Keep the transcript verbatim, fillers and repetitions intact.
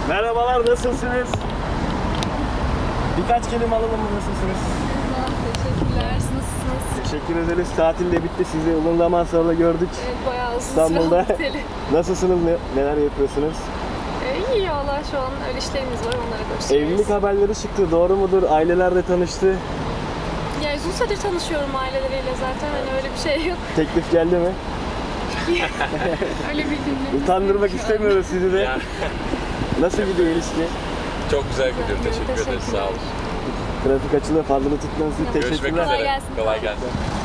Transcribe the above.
Merhabalar, nasılsınız? Birkaç kelime alalım mı, nasılsınız? Teşekkürler. Nasılsınız? Teşekkür ederiz. Tatil de bitti, sizi uzun zaman sonra gördük. Evet, bayağı uzun İstanbul'da. süre oteli. Nasılsınız, ne, neler yapıyorsunuz? Ee, iyi valla, şu an öyle işlerimiz var, onlara koşuyoruz. Evlilik haberleri çıktı, doğru mudur? Aileler de tanıştı. Ya uzun süredir tanışıyorum aileleriyle zaten, hani öyle bir şey yok. Teklif geldi mi? Öyle bir cümle. Utandırmak istemiyoruz sizi de. Ya, Nasıl gidiyor ilişki? çok güzel gidiyor. Teşekkür ederiz. Sağ olun. Trafik açılı, fazla tutmanız için Görüşmek teşekkürler. üzere. Kolay gelsin. Kolay gelsin.